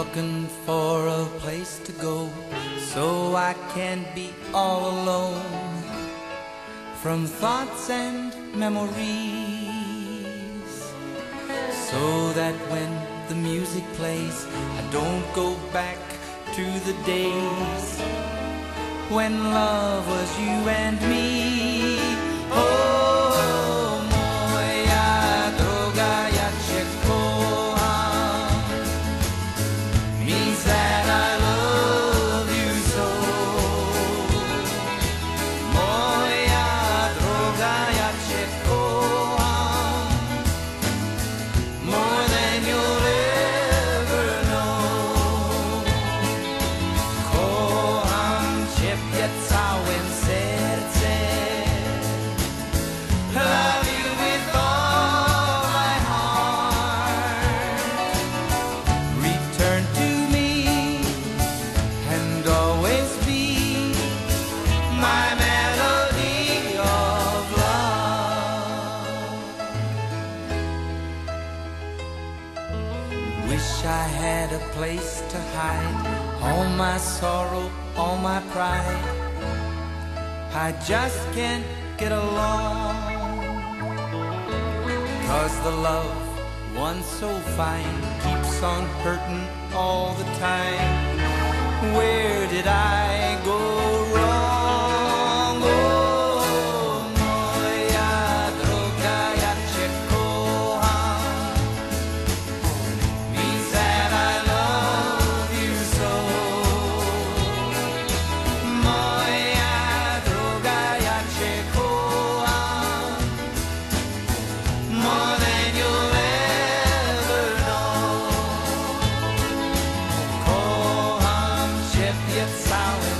looking for a place to go so I can't be all alone from thoughts and memories, so that when the music plays I don't go back to the days when love was you and me. Oh, moja droga, ja cię kocham, means that I love you so. Moja droga, ja cię kocham, more than you'll ever know. Kocham ciebie całym sercem, love you with all my heart. Return to me and always be my melody of love. Wish I had a place to hide all my sorrow, all my pride. I just can't get along, 'cause the love, once so fine, keeps on hurting all the time. Where did I go wrong? Oh, moja droga, ja cię kocham, means that I love you so. Moja droga, ja cię kocham, more than you'll ever know. Kocham ciebie całym